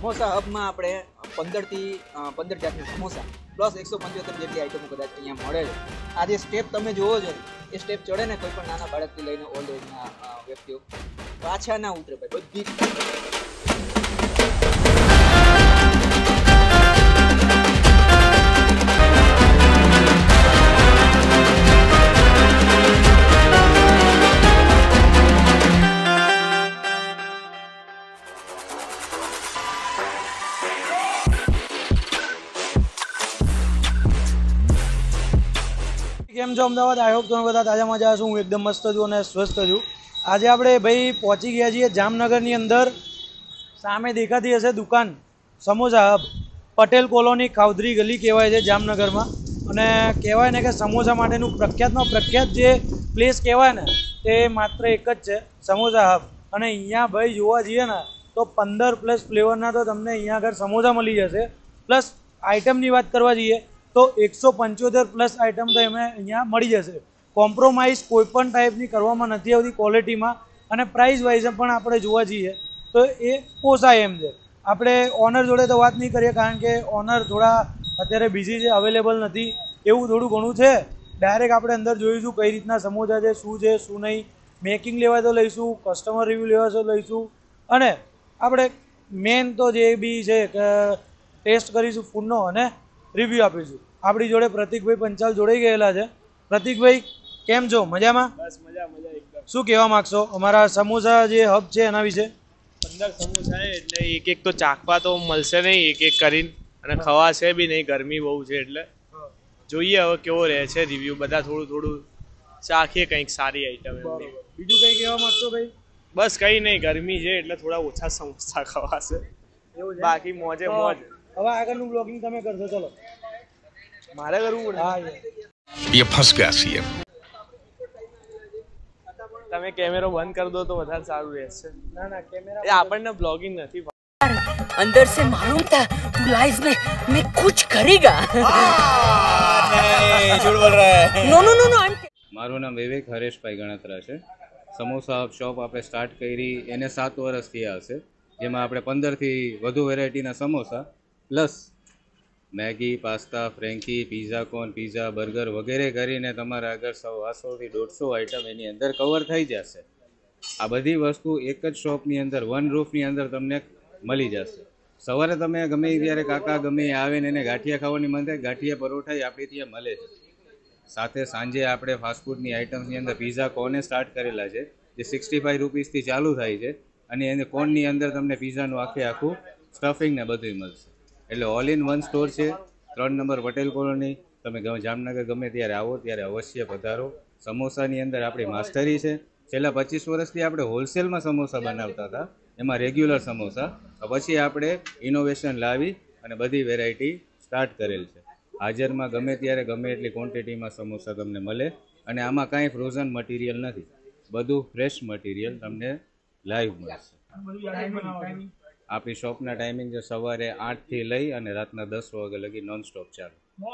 સમોસા હબમાં આપણે 15 થી 15 જાતના સમોસા પ્લસ 175 જેટલી આઈટમો કદાચ અહીંયા મળે છે. આ જે સ્ટેપ તમે જોવો છો એ સ્ટેપ ચડે ને કોઈ પણ નાના બાળકથી લઈને ઓલ્ડ એજના વ્યક્તિઓ પાછા ના ઉતરે ભાઈ બધી જ. કેમ છો અમદાવાદ? આઈ હોપ તમે બધા તાજા મજા હશો. હું એકદમ મસ્ત છું અને સ્વસ્થ છું. આજે આપણે ભાઈ પહોંચી ગયા છીએ જામનગરની અંદર. સામે દેખાતી હશે દુકાન સમોસા હબ, પટેલ કોલોની ખાવદરી ગલી કહેવાય છે જામનગરમાં. અને કહેવાય ને કે સમોસા માટેનું પ્રખ્યાતમાં પ્રખ્યાત જે પ્લેસ કહેવાય ને તે માત્ર એક જ છે, સમોસા હબ. અને અહીંયા ભાઈ જોવા જઈએ ને તો 15+ ફ્લેવરના તો તમને અહીંયા આગળ સમોસા મળી જશે. પ્લસ આઈટમની વાત કરવા જઈએ તો 175+ આઈટમ તો એમને અહીંયા મળી જશે. કોમ્પ્રોમાઇઝ કોઈ પણ ટાઈપની કરવામાં નથી આવતી ક્વોલિટીમાં. અને પ્રાઇસ વાઇઝ પણ આપણે જોવા જઈએ તો એ પોસાય એમ છે. આપણે ઓનર જોડે તો વાત નહીં કરીએ કારણ કે ઓનર થોડા અત્યારે બિઝી છે, અવેલેબલ નથી, એવું થોડું ઘણું છે. ડાયરેક્ટ આપણે અંદર જોઈશું કઈ રીતના સમોસા છે, શું નહીં. મેકિંગ લેવા તો લઈશું, કસ્ટમર રિવ્યૂ લેવા તો લઈશું, અને આપણે મેન તો જે બી છે કે ટેસ્ટ કરીશું ફૂડનો અને રિવ્યૂ આપીશું. આપણી જોડે પ્રતિકભાઈ પંચાલ જોડાઈ ગયેલા છે. પ્રતિકભાઈ કેમ છો? મજામાં? બસ મજા એકદમ. શું કહેવા માંગશો અમારા સમોસા જે હબ છે એના વિશે? 15 સમોસા છે એટલે એક તો ચાખવા તો મળશે નહીં, એક કરીને, અને ખવાશે બી નહીં, ગરમી બહુ છે એટલે જોઈએ હવે કેવો રહે છે રિવ્યુ. બધા થોડું ચાખીએ કંઈક સારી આઈટમ. બીજું કંઈ કહેવા માંગશો ભાઈ? બસ કંઈ નહીં, ગરમી છે એટલે થોડા ઓછા સમોસા ખવાશે, બાકી મોજે મોજ. હવે આગળનું બ્લોગિંગ તમે કરશો? ચલો મારે કરવું પડે. હા, ये फंस गया सीएम. તમે કેમેરો બંધ કરી દો તો વધારે સારું રહેશે. ના કેમેરા એ આપણને બ્લોગિંગ નથી. अंदर से मालूम था तू लाइफ में कुछ करेगा. नहीं, झूठ बोल रहा है. No no no no. મારું નામ વિવેક હરેશભાઈ ગણાત્રા છે. સમોસા શોપ આપણે સ્ટાર્ટ કરી એને 7 વર્ષ થયા હશે, જેમાં આપણે 15થી વધુ વેરાયટીના samosa plus Maggi, pasta, frankie, pizza corn, pizza, burger વગેરે કરીને તમારા આગળ 100થી 150 આઈટમ એની અંદર કવર થઈ જશે. આ બધી વસ્તુ એક જ શોપની અંદર, વન રૂફની અંદર તમને મળી જશે. સવારે તમે ગમે ત્યારે કાકા ગમે આવે ને એને ગાંઠિયા ખાવાની મન થાય, ગાંઠિયા પરોઠા આપણી ત્યાં મળે છે. સાથે સાંજે આપણે ફાસ્ટફૂડની આઇટમ્સની અંદર પીઝા કોને સ્ટાર્ટ કરેલા છે, જે 65 રૂપીસથી ચાલુ થાય છે. અને એને કોનની અંદર તમને પીઝાનું આખું સ્ટફિંગ ને બધું મળશે. એટલે ઓલ ઇન વન સ્ટોર છે, 3 નંબર પટેલ કોલોની. તમે જામનગર ગમે ત્યારે આવો ત્યારે અવશ્ય પધારો. સમોસાની અંદર આપણી માસ્ટરી છે. છેલ્લા 25 વર્ષથી આપણે હોલસેલમાં સમોસા બનાવતા હતા, એમાં રેગ્યુલર સમોસા. પછી આપણે ઇનોવેશન લાવી અને બધી વેરાયટી સ્ટાર્ટ કરેલ છે. હાજરમાં ગમે ત્યારે ગમે એટલી ક્વોન્ટિટીમાં સમોસા તમને મળે. અને આમાં કાંઈ ફ્રોઝન મટીરિયલ નથી, બધું ફ્રેશ મટીરિયલ તમને લાઈવ મળશે. આપણી શોપના ટાઈમિંગ છે સવારે 8 થી લઈ અને રાતના 10 વાગ્યા લગી નોન સ્ટોપ ચાલુ.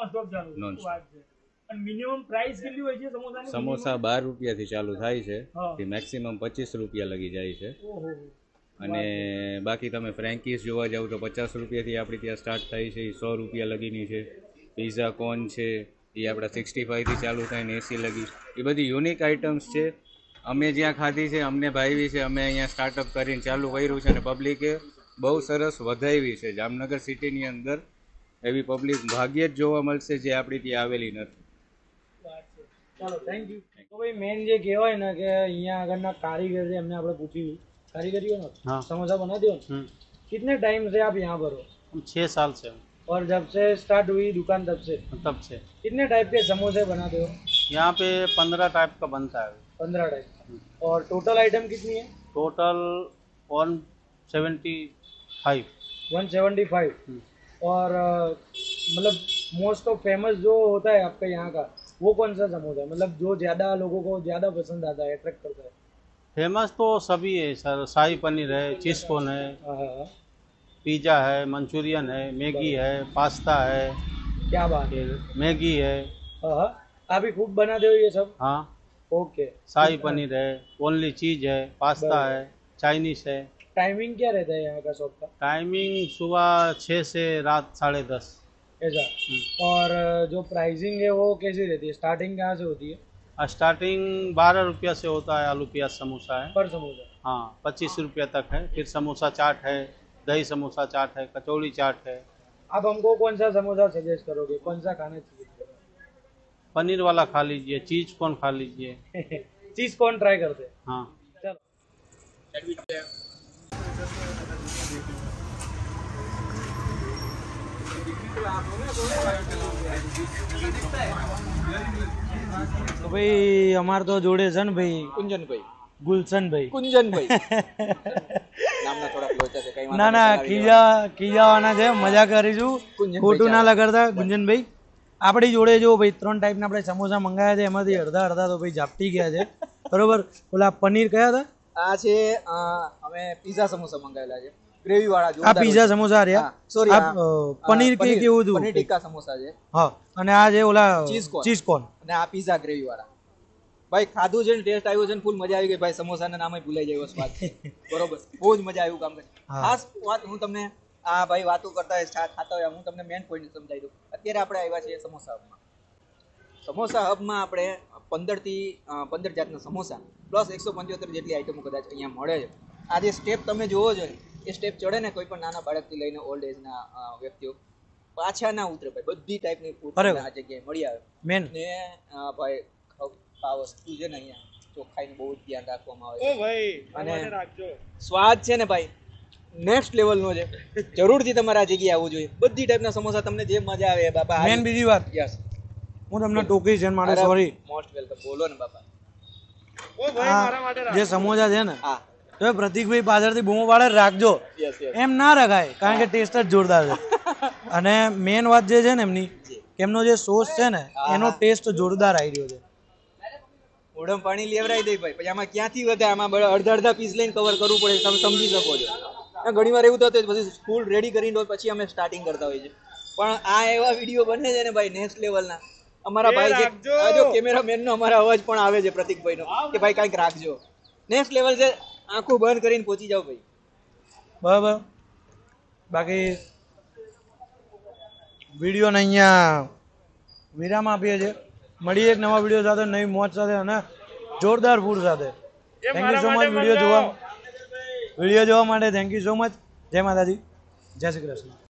મિનિમમ પ્રાઇસ કેટલી હોય છે સમોસાની? સમોસા 12 રૂપિયાથી ચાલુ થાય છે, તે મેક્સિમમ 25 રૂપિયા લગી જાય છે. અને બાકી તમે ફ્રેન્કીસ જોવા જાવ તો 50 રૂપિયાથી આપણી ત્યાં સ્ટાર્ટ થાય છે, 100 રૂપિયા લગીની છે. પીઝા કોર્ન છે એ આપણા 65થી ચાલુ થાય ને 80 લગી. એ બધી યુનિક આઇટમ્સ છે. અમે જ્યાં ખાધી છે અમને ભાવી છે, અમે અહીંયા સ્ટાર્ટઅપ કરીને ચાલુ કર્યું છે અને પબ્લિકે બહુ સરસ વધાવી છે. જામનગર સિટીની અંદર એવી પબ્લિક ભાગ્યે જ જોવા મળશે જે આપણી ત્યાં આવેલી નથી. ચાલો, થેન્ક યુ. તો ભાઈ મેન જે કહેવાય ને કે અહીંયા આગળના કારીગર છે એમને આપણે પૂછ્યું, कारीगरी हो ना? हाँ. समोसा बनाते हो? कितने टाइम से आप यहाँ पर हो? हम 6 साल से. और जब से स्टार्ट हुई दुकान तब से? कितने टाइप के समोसे बनाते हो? यहाँ पे 15 टाइप का बनता है. 15 टाइप. और टोटल आइटम कितनी है? टोटल 175. 175. और मतलब मोस्ट ऑफ फेमस जो होता है आपका यहाँ का वो कौन सा समोसा है, मतलब जो ज़्यादा लोगों को ज़्यादा पसंद आता है, अट्रैक्ट करता है? फेमस तो सभी है सर. शाही पनीर है, चीज़ कॉर्न है, पिज़्ज़ा है, मंचूरियन है, मैगी है, पास्ता है. क्या बात है. मैगी है. आप ही खूब बनाते हो ये सब? हाँ. ओके. शाही पनीर है, ओनली चीज़ है, पास्ता है, चाइनीज है. टाइमिंग क्या रहता है यहाँ का शॉप का? टाइमिंग सुबह 6 से रात 10:30। ऐसा। और जो प्राइसिंग है वो कैसी रहती है? स्टार्टिंग कहाँ से होती है स्टार्टिंग 12 रुपया से होता है। आलू प्याज समोसा है। पर समोसा? हाँ, 25 रुपया तक है। फिर समोसा चाट है, दही समोसा चाट है, कचौड़ी चाट है। आप हमको कौन सा समोसा सजेस्ट करोगे, कौन सा खाना चाहिए? पनीर वाला खा लीजिए, चीज कॉर्न खा लीजिए। चीज कॉर्न ट्राई करते हैं। हाँ। चलो। તો ભાઈ અમાર તો જોડે છે ને ભાઈ કુંજનભાઈ ગુલશનભાઈ. કુંજનભાઈ નામના થોડા લોચા છે કઈ ના ના ખીજાવાના છે, મજા કરીશું, ખોટું ના લગાડતા. ગુંજનભાઈ આપણી જોડે જો ભાઈ 3 ટાઈપના આપણે સમોસા મંગાવ્યા છે, એમાંથી અડધા તો ભાઈ ઝાપટી ગયા છે. બરોબર. ઓલા પનીર કયા હતા? આ છે અમે પીઝા સમોસા મંગાવેલા છે, ગ્રેવી વાળા. આ પીઝા સમોસા રહ્યા. સોરી, પનીર કેવું હતું? પનીર ટિક્કા સમોસા છે. હા. અને આ છે ઓલા ચીઝ કોર્ન. અને આ પીઝા ગ્રેવી વાળા. ભાઈ ખાધું છે ને, ટેસ્ટ આવ્યો છે ને, ફૂલ મજા આવી ગઈ ભાઈ. સમોસાના નામે ભૂલાઈ જાય એવો સ્વાદ. બરોબર, બહુ જ મજા આવ્યું કામ કરે. ખાસ વાત હું તમને આ ભાઈ વાતો કરતા હોય, ખાતા હોય, હું તમને મેઇન પોઈન્ટ સમજાવી દઉં. અત્યારે આપણે આવ્યા છીએ સમોસા હબમાં. સમોસા હબમાં આપણે 15 જાતના સમોસા પ્લસ 175 જેટલી આઈટમો કદાચ અહીંયા મળે છે. આ જે સ્ટેપ તમે જોવો છો ને, એ સ્ટેપ ચડે ને કોઈ પણ નાના બાળકથી લઈને ઓલ્ડ એજના વ્યક્તિઓ પાછા ના ઉતરે ભાઈ. બધી ટાઈપની ફૂડ આ જગ્યાએ મળી આવે. મેન ને ભાઈ આ વસ્તુ છે ને અહીંયા ચોખ્ખાઈનું બહુ જ ધ્યાન રાખવામાં આવે છે. અને સ્વાદ છે ને ભાઈ નેક્સ્ટ લેવલનો છે. જરૂરથી તમારે આ જગ્યાએ આવવું જોઈએ. બધી ટાઈપના સમોસા તમને જે મજા આવે બાપા. મેન બીજી વાત, યસ, હું તમને ટોકી છે મારે સોરી. Most welcome. બોલો ને બાપા. જે સમોસા છે ને, હા, તો પ્રતિકભાઈ પાછળથી બૂમો પાડે રાખજો, યસ યસ. એમ ના રખાય, કારણ કે ટેસ્ટ જ જોરદાર છે. અને મેન વાત જે છે ને એમની, કે એમનો જે સોસ છે ને એનો ટેસ્ટ જોરદાર આવી રહ્યો છે. ઓડમ પાણી લેવરાઈ દે ભાઈ. પછી આમાં ક્યાંથી વધે? આમાં અડધા પીસ લઈને કવર કરવું પડે. તમે સમજી શકો છો. ઘણી વાર એવું થતું પછી ફૂલ રેડી કરીને પછી અમે સ્ટાર્ટિંગ કરતા હોઈએ છીએ. પણ આ એવા વિડીયો બને છે ને ભાઈ નેક્સ્ટ લેવલના. અમારા ભાઈ જે કેમેરામેનનો અમારા અવાજ પણ આવે છે પ્રતિકભાઈનો, કે ભાઈ કંઈક રાખજો. નેક્સ્ટ લેવલ છે. આંખો બંધ કરીને પહોંચી જાવ ભાઈ. બરાબર. બાકી વિડીયોને અહીંયા વિરામ આપીએ છીએ. મળીએ એક નવા વિડીયો સાથે, નવી મોજ સાથે અને જોરદાર ફૂડ સાથે. Thank you so much video જોવા માટે. Thank you so much. જય માતાજી, જય શ્રી કૃષ્ણ.